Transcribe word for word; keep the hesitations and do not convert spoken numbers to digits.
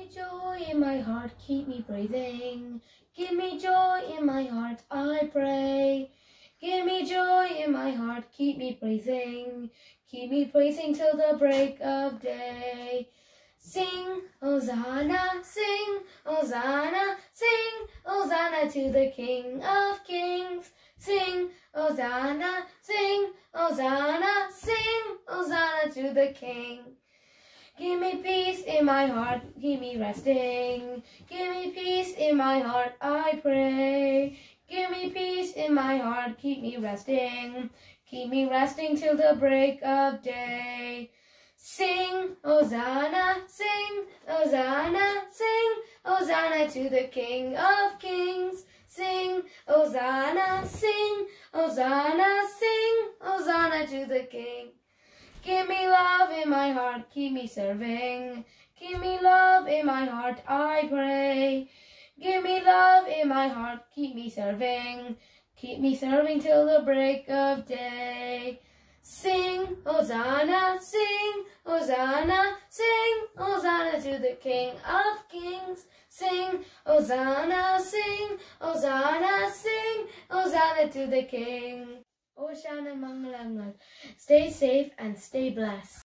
me joy in my heart, keep me breathing. Give me joy in my heart, I pray. Give me joy in my heart, keep me praising. Keep me praising till the break of day. Sing, Hosanna, sing, Hosanna, sing, Hosanna to the King of Kings. Sing, Hosanna, sing, Hosanna, sing, Hosanna to the King. Give me peace in my heart, keep me resting. Give me peace in my heart, I pray. Give me peace in my heart, keep me resting. Keep me resting till the break of day. Sing, Hosanna, sing, Hosanna, sing, Hosanna to the King of Kings. Sing, Hosanna, sing, Hosanna, sing, Hosanna to the King. Give me love in my heart, keep me serving. Give me love in my heart, I pray. Give me love in my heart, keep me serving. Keep me serving till the break of day. Sing, Hosanna, sing, Hosanna, sing, Hosanna to the King of Kings. Sing, Hosanna, sing, Hosanna, sing, Hosanna to the King. Hosanna Mangalangal. Stay safe and stay blessed.